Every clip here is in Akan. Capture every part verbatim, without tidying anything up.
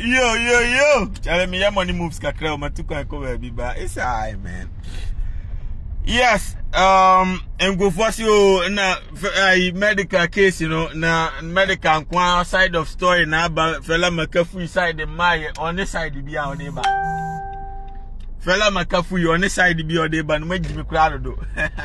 Yo, yo, yo. Tell me your money moves kakra matuka ko baby ba. It's alright, man. Yes, um and go for you na uh, medical case, you know, na medical kwa side of story na ba fella makafu side the my on the side bi a on the ba. Fella makafu on the side bi on the ba no magimi kura do.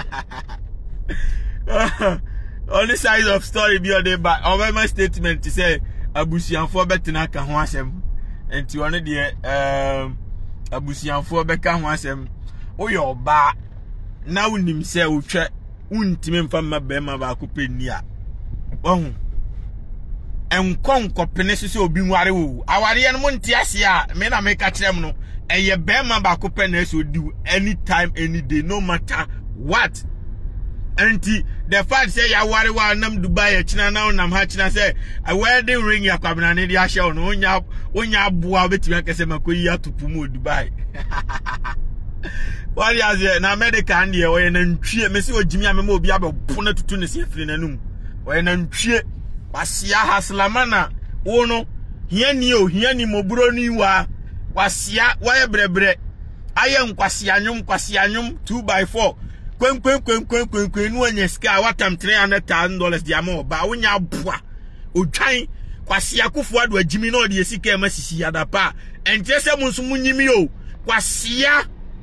On the side of story bi on the ba. Over my statement to say abusianfo betina ka ho asem enti one de um abusianfo beka ho asem oye oba na unim se utwe untime mfa mabema ba ko penni a ohu enkon kopene so obi nware wo aware no monti ase a me na me ka kirem no eye bema ba ko pene so di anytime any day no matter what. And the fact say ya wari wa nam Dubai china na nam ha china say a wedding ring ya kwabna ne dia hye no onya onya aboa betimi akese makoyi atopu mu Dubai. Wari aze na America and ye we na ntwie me se ogimi amema obi abebo na tutu ne se afiri nanum we na ntwie wasia haslamana wo no hiani o hiani moburo ni wa wasia wa brebre aye nkwasia nyum kwasia nyum two by four kwen kwen kwen kwen kwen kwen no anya ska watam three hundred thousand dollars dia ma ba wonya aboa odwan kwase akofo ado agimi na ode sika e masisi adapa entese munso munyimi o kwasea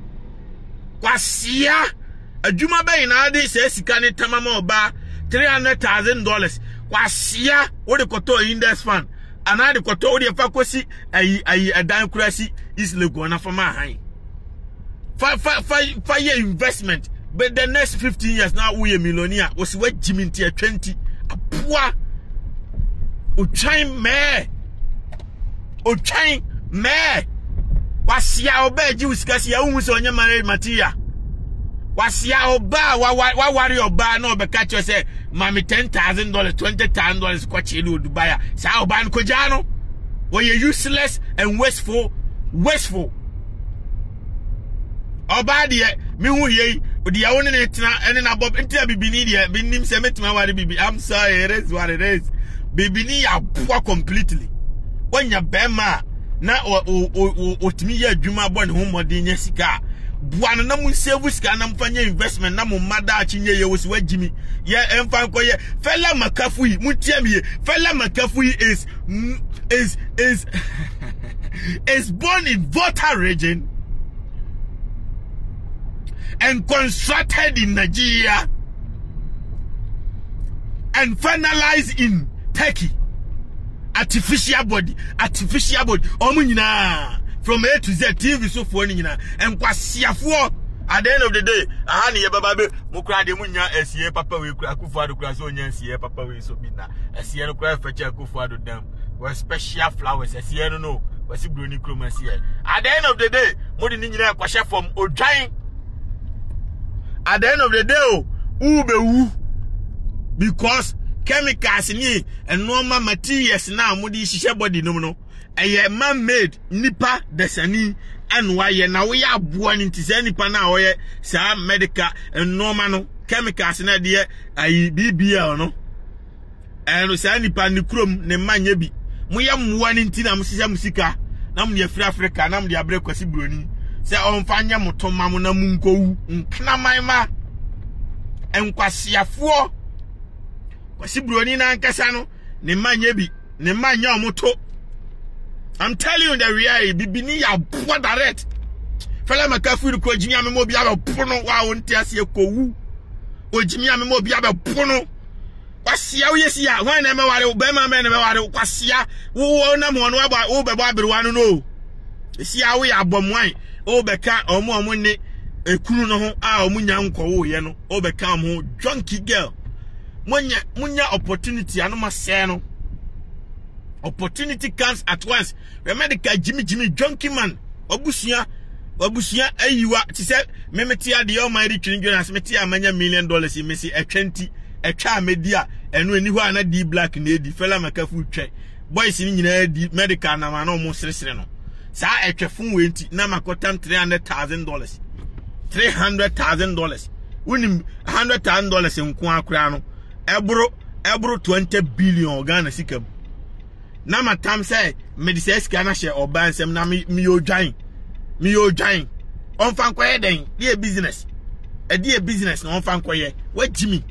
kwasea adwuma bayi na ade se sika ne tamama oba three hundred thousand dollars kwasea wo de koto index fund ana de koto wo de fa kosi ayi ayi adan kurasi isle go na fama han fa fa fa fa ye investment. But the next fifteen years now we a millionaire was what Jimmy T twenty a poor o chain me o chain me was ya obe Jews kasi ya umu so nyamare matia was ya oba wa wa worry oba no be catch you say mami ten thousand dollars twenty thousand dollars kwachi lu Dubai sa oba nko jano we you useless and wasteful wasteful oba de me hu ye odi ya woni ne tena ene na bob ntia bibini de binim se metima ware bibi. I'm sorry, it is what it is. Bibini ya poor completely. Wanya bema na o o otimi ya adwuma bo ne ho modin nya sika buano na mu save sika na mfanya investment na mu mada achinye ye wosi wagimi ye emfa nko ye fella makafu yi mutiam ye fella makafu yi is is is is born in Volta region and constructed in Nigeria and finalized in Turkey. Artificial body, artificial body. Omunyina from A to Z T V so for nyina and kwasiafo. At the end of the day, ahani ye baba be mukra de munya esie papa we kura Akufo-Addo kura so nya esie papa we so bina. Esie no kura feche Akufo-Addo dam. Was special flowers esie no no. Was broni chroma esie. At the end of the day, modi ni nyina kwashe from odwan. At the end of the day, oh, ube wu because chemicals ni and normal materials now mudi shisha body no no. A man made nipa desani and why na we are born into nipa na oye sa medical and normal no chemicals na dia ayi bibia no. And sa nipa ni krom ne manye bi. Mo ya mwa ni ntina musisa musika na mu ye free Africa na mu dia bre kwasi broni. Se onfanya motoma mo na munkowu nknamanma enkwasiafo kwasi broni na nkasa no ne manya bi ne manya omoto. I'm telling you the reality bibini ya boa direct fela makafu ko jimi amemo bi abepono wa wonti ase ekowu ojimi amemo bi abepono kwasia wo yesi ya hwan na me ware be ma me na me ware kwasia wo na mo no aba wo be bo aberewa no no esi ya wo ya abomwan o beka omo omo ne ekunu no ho a omo nya nkowo ye no o beka am ho junkie girl munya munya opportunity anoma se no opportunity comes at once. Remember the Jimmy Jimmy junkie man obusia obusia ayiwa ti se memetia de almighty twinjo as metia manya million dollars me see a twenty a twa media enu eni ho ana di black na edi fella makafu twa boys ni nyina di medical na ma no mo seresere no sa etwefun we nti na makotam three hundred thousand dollars three hundred thousand dollars unim one hundred thousand dollars nko akura no ebro ebro twenty billion Ghana sikam na matam say me say sika na hye oba nsem na me me odwan me odwan on fan koye den dey business e dey business na on fan koye wa jimi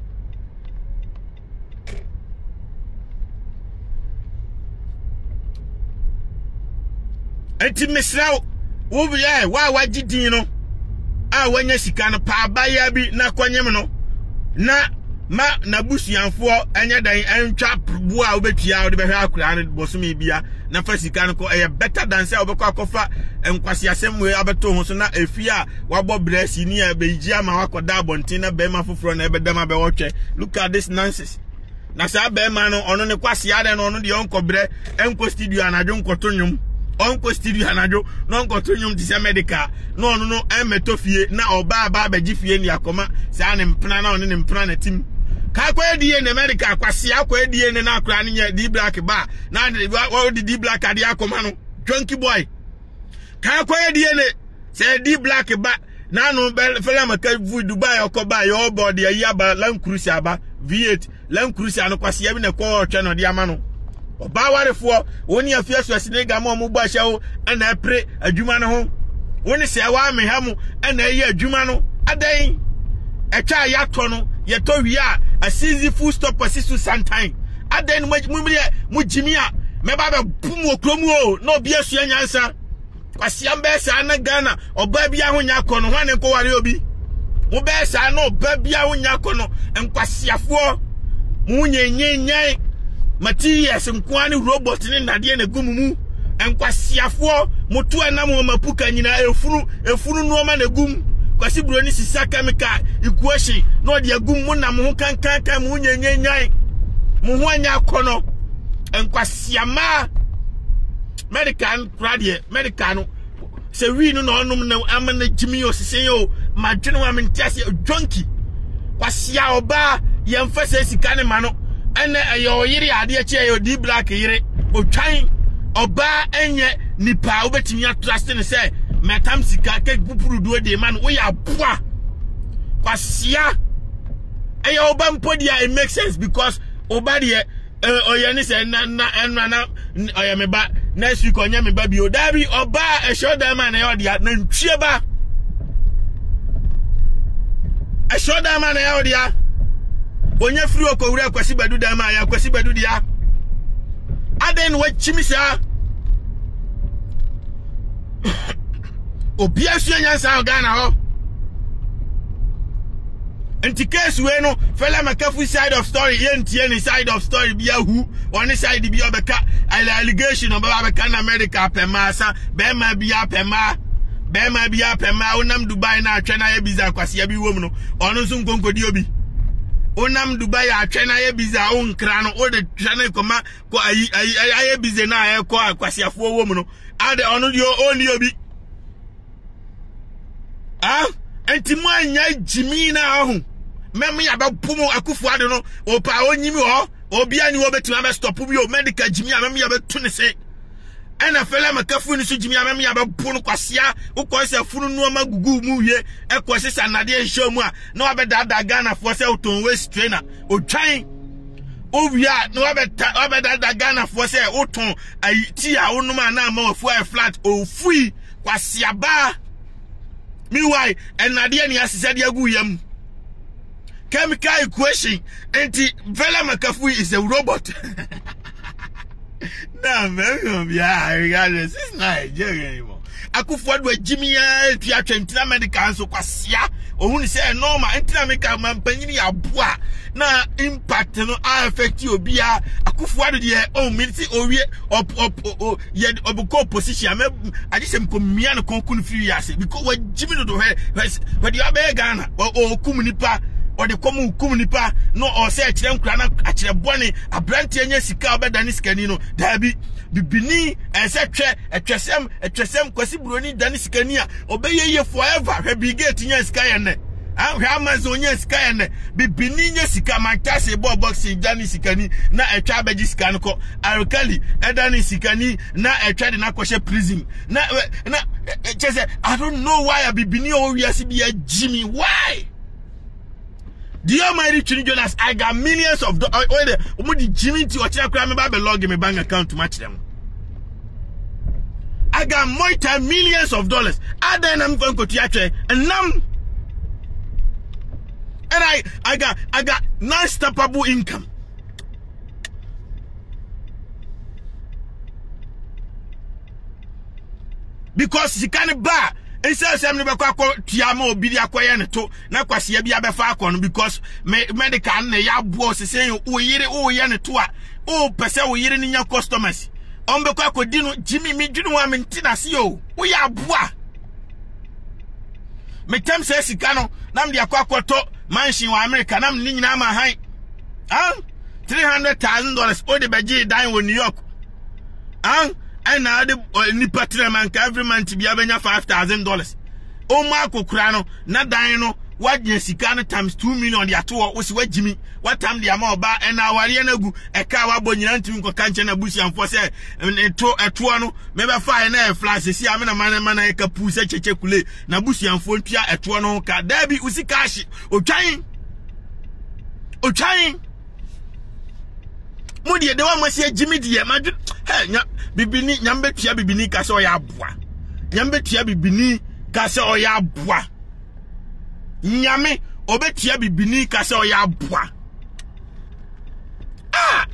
enti misraw wo bi eh wa wa gidin no a wanya sika no pa abaya bi na kwanyem no na ma na busuanfo anya dan antwa bua obetua ode behwe akura no bosome bia na fa sika no ko eh better than say obekọ akofa enkwase asem we abeto ho so na efi a wabo bresi ni a beji ama wakoda abontin na be ma foforo na ebedam abe wotwe. Look at this nonsense. Na sa be ma no ono ne kwase ade no ono de onko bre enko studio anadwo nkoto nwum onko studio anadwo no nkoto nwum ti se medical no ono no emeto fie na oba aba abeji fie ni akoma sa ne mpena na ono ne mpena na tim ka kwa die ne medical kwase akwa die ne na akra ne di black ba na wo di black ade akoma no junkie boy ka kwa die ne se di black ba na no fela maka vu Dubai okoba yo body ya ba Land Cruiser aba V eight Land Cruiser no kwase ya bi ne ko twa no de ama no oba warefo woni afia so asine ga ma mo gba hyew ana apre adwuma no ho woni se wa me ha mu ana yi adwuma no adan etwa ya to no ye to wi a asizi full stop asisu sometime adan mu mu jimi a me ba be pum okromu o na obi asu anyansa kwase ambe sa na Ghana oba bia ho nya ko no hwane ko ware obi mo be sa na oba bia ho nya ko no enkwasiafo mu nyenyenyan materials nkwani robot ni nade na gumumu enkwasiafo motu anam mapuka nyina efuru efuru no ma na gum kwasi bro ni sisa chemical equation no de agum mu nam ho kankan kan mu nyenyenyan mu ho anya kono enkwasiama medical radie medical no se wi no no onum na amana jimi osisen yo madwene wa mentiase junkie kwasia oba yemfase sika ne ma no ene ayo yiri ade eche ayo di black yiri otwan oba enye nipa obetimi atrust ne se metam sika ke pupuru do de man wo ya boa kwasia ayo oba mpodia it makes sense because oba de oye ni se na na na oye me ba next week onya me ba bi odabi oba e show dem man e odia na ntwie ba e show dem man e odia onya free okowura kwasi badu dem ya kwasi badu dia aden wa chimisa obi asu anyansa Ghana ho enti case we no fella makafu side of story yentie ni side of story bia hu on side bia obeka allegation oba beka na America pemasa be ma bia pema be ma bia pema onam Dubai na atwe na ya biza kwase ya bi wom no ono nso nkonkodi obi onam Dubai atwe na ya biza on kra no o de twane koma ko ayi ayi bize na ya ko kwase afo wom no ade ono dio oni obi ah enti mo anya jimi na ahu mem ya ba pumu akufu ade no opa onyimi ho obi ani wo betima be stop bi o medical jimi a mem ya be tu ne se ena fela makafu ni so jimi a mem ya be punu kwasea ukọ se funu no magugu mu wie e ko se sanade ehwo mu a na wa be dada Ghana fo se uton waste trainer otwan ovia na wa be wa be dada Ghana fo se uton ayi ti a onum na ma wafu a flat ofui kwasea ba mi why enade ni asese de agu yam chemical equation anti Fela Makafu is a robot. Nah, man, yeah, regardless, it's not Nigeria anymore. Akufo-Addo Jimmy to Argentina medical so kwasia ohun say normal entina make man panyini aboa na impact no affect you bia Akufo-Addo de o minti owie op op ye obuko position me agisem ko mia no konkun free yase because we Jimmy no do he we de abeg Ghana o kum nipa or the common communipa no or say a chilem crana a chilebony a branty and yes, Danis Canino, Dabi, Bibini, and such a chesem, a chesem, Quasibroni, Danis Cania, obey ye forever, her big in sky and Amazonia sky and Bibini, Sika, my tasse, bob boxing, Danis Cani, na a chabagis canco, Arcali, a Danis Cani, na a child in Aquasha prison. Na, na, I don't know why I Bibini or yes, be a Jimmy, why? The Almighty Trini Jonas, I got millions of dollars. Wait, the Jimmy to watch me baby log in my bank account to match them. I got multi millions of dollars. I then I'm going to theater and now, and I I got I got non-stoppable income. Because she can't buy. And so I'm never quite Tiamo be the acquired to na kwasi be a befakon because medical ne ya boss saying, oh, yere, oh, yan to oh, person, we in your customers. On the quack dino Jimmy, me, you know, I'm in Tinasio. We are bois. Me tem says Sicano, Nam the Aquato, Mansion, America, Nam Linama High. Ah, three hundred thousand dollars, all the Baji dying in New York. Ah. And now the Nipatra man every month to be having five thousand dollars. Oh, Marco Crano, not Dino, what Jessica times two million the two was what Jimmy, what time the amount bar and our Yanagu, a car bonian to Canchana Bush and for say, and a tuano, maybe fire and air flash, see, I'm in a man and man, a capu, such a checule, Nabusi and Fontia, a tuano, car, there be Usikashi, or trying, or trying. Mudi, the one must say Jimmy, dear, imagine, hey, Bibini, Yambe Tia Bibini Casso Yabwa. Yambe Tia Bibini Casso Yabwa. Yame, Obetia Bibini Casso Yabwa. Ah!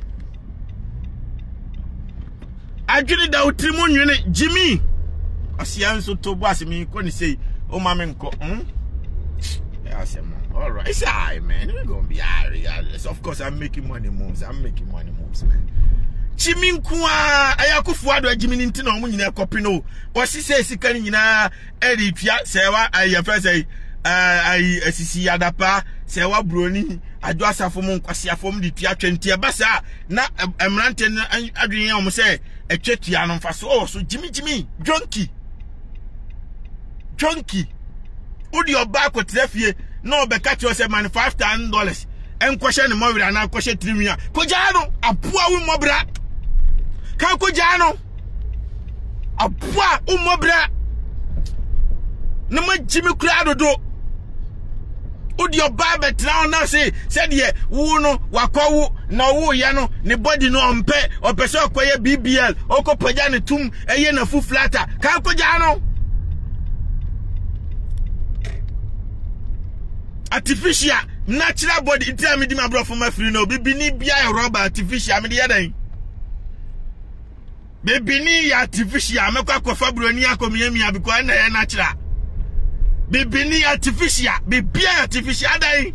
I get it out Trimon unit, Jimmy. I see answer to boss me, couldn't say, oh, Mamenko, hm? Yes, all right, it's all right, man. We're gonna be all right. Of course, I'm making money moves. I'm making money moves, man. Jimmy Kwa, Ayakufuado, Jimmy Nintino, Munina Copino, or she says, she can in a Eddie Pia, Sewa, I first say, I see Adapa, Sewa Bruni, I do a Safomon, Quasia from the Tia Twenty Bassa, not a mountain, and Adrian say, a Chetian for so, so Jimmy Jimmy, junkie, junkie. Would your back with Zephyr? No, but catch yourself, man, five thousand dollars. And question the mobile and I question three million. Kojano, a poor mobra. Kojano, a poor mobra. No more Jimmy Crowd do. Would your barber now now say, said ye, Wuno, Wako, no, Yano, ne body no umpe, or person quay B B L, Oko Pajana Tum, a yen of full flatter. Kojano. Artificial, natural body, tell me my brother for my free no, baby need be a rubber artificial, I'm the other. Baby need artificial, I'm a quack of Fabronia communia because I'm natural. Baby need artificial, baby artificial, day.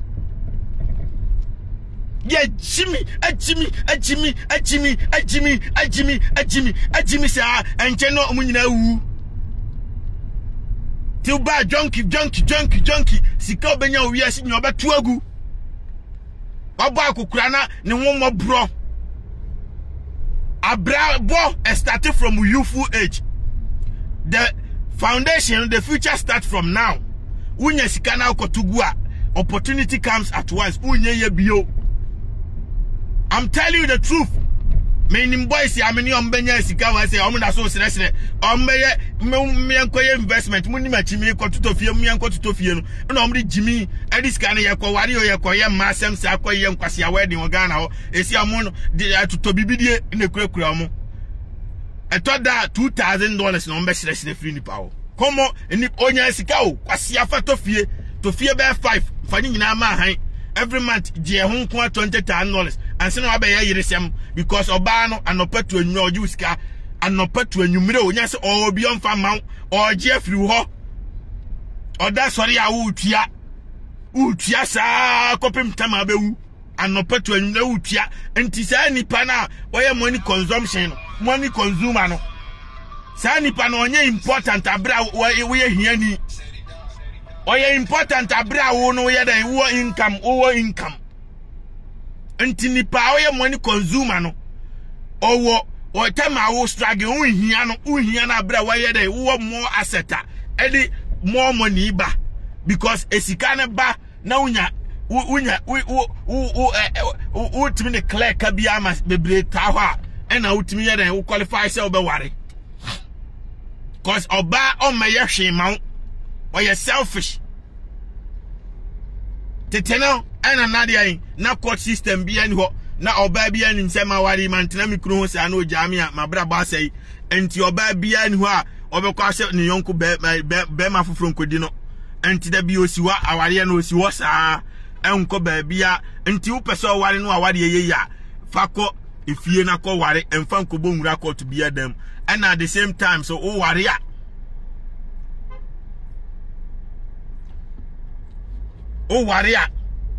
Yeah, Jimmy, a Jimmy, a Jimmy, a Jimmy, a Jimmy, a Jimmy, a Jimmy, a Jimmy, sir, and General Munina. Till buy junkie, junkie, junkie, junkie. Sika benya we are sitting over two agu. Baba kukrana ne one more bro. Abra bo started from youthful age. The foundation, the future starts from now. Unye sika na ukotugua. Opportunity comes at once. Unye ye bio. I'm telling you the truth. Many boys see how many umbenya sika wa say omuna so sere ombeye me enkoye investment muni ma chimi ko tutofie mu enko tutofie no na omri jimi edis kan ye ko wari o ye ko ye masem sa ko ye nkwase a wedding o Ghana ho esi amu de atuto bibidie na kurakura mu etoda two thousand dollars na ombe sere sere free ni pa ho komo ni onya sika o kwase afa tofie tofie be five fani nyina ma han every month je ho nko twenty thousand dollars and say no abeye yiresem because oba no anopetu enyu oju sika anopetu enyumire onya se obi onfa man oje free ho oda sori a wutua wutua sa kopim tama bewu anopetu enyumire wutua enti sa nipa na oye money consumption money consumer no sa nipa no onye important abra we hia ni oye important abra wo no ye dan wo income wo income enti nipa oye money consumer no owo o tema wo struggle wo hia no wo hia na abra wo ye dan wo more asset edi more money ba because esika ne ba na unya unya wo wo wo timi ne clear ka bia ma bebre ta ho a ena wo timi ye dan wo qualify say wo be ware cause oba o me ye hwe ma wo you're selfish. teteno ana nadia na court system bi ani ho na oba bi ani nsema wari mantena mikro ho sa na ojamia mabra ba sai enti oba bi ani ho a obekọ ase ne yonko be be ma foforo nkodi no enti da bi osiwa aware na osiwo saa enko ba bia enti wo pese oware no aware ye ya fako efie na ko ware emfa nkobo nwura court bi adam and at the same time so o ware ya o ware ya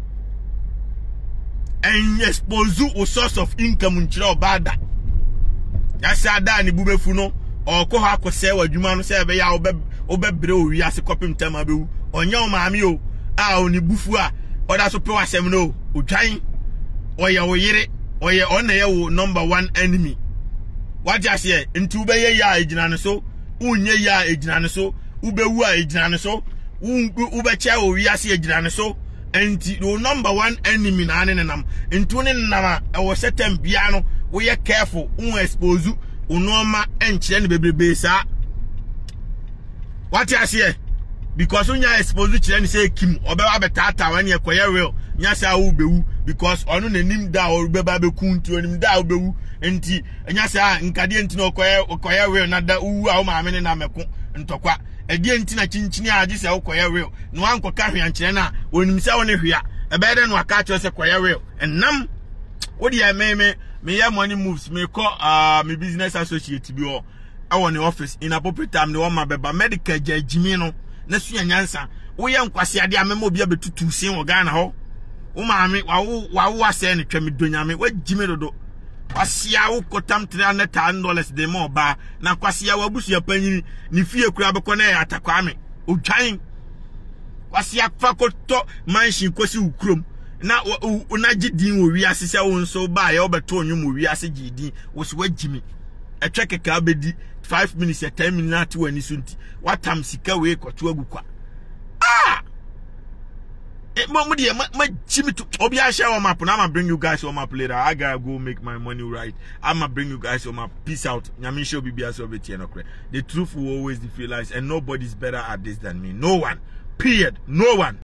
and expose o source of income nchira obada ya sa da ni bubefu no oko ha akose wadwuma no se be ya obe obebre o wi ase kopim tema bewu onye o maami o a oni bufu a oda so pe wasem no odwan oye oyire oye ona ye wo number one enemy what you say nti ubeye ya ejina ne so unye ya ejina ne so ubewu a ejina ne so ubeche o wi ase ejina ne so enti no number one enemy na ane nam ntu ne nam e wo setem bia no wo ye careful un expose unoma enchire ne bebrebe sa what you say because unya expose chire ne say kim obewa betata wan ye koye real nya sa wo bewu because onu nanim da o beba beku nti onim da o bewu enti nya sa nkade enti no koye koye real na da uwu a o ma me ne na meko ntokwa edi enti na chinchini agi se o koye real no anko ka hwe anchire na onim se woni hwea ebe de no aka cho se koye real enam wodi ya me me me ya money moves me ko ah me business associate bi o awon the office in appropriate time no ma beba medical judgment no na suya nyansa wo ye nkwase ade amema obi abetutu sin wo Ghana ho wo maame wa wo wa wo ase ne twam donyame wa jime dodo kwasia wo kotam three hundred thousand dollars de mo ba na kwasia wa busu ya panyin ni fie kura be ko na ya atakwame odwan kwasia fakoto mansion kosi ukrom na na gidin wo wi ase se wo nso ba ya obeto onwum wo wi ase gidin wo se wa jime etwe keka abedi five minutes ya ten minutes ati wani sunti watam sika we koto agukwa ah e mo mo de ma jimi to obi a share on map na ma bring you guys on map later. I gotta go make my money right. I'ma bring you guys on map. Peace out. Nyame show be bia so be tie no kre. The truth will always defeat lies and nobody's better at this than me. No one. Period. No one.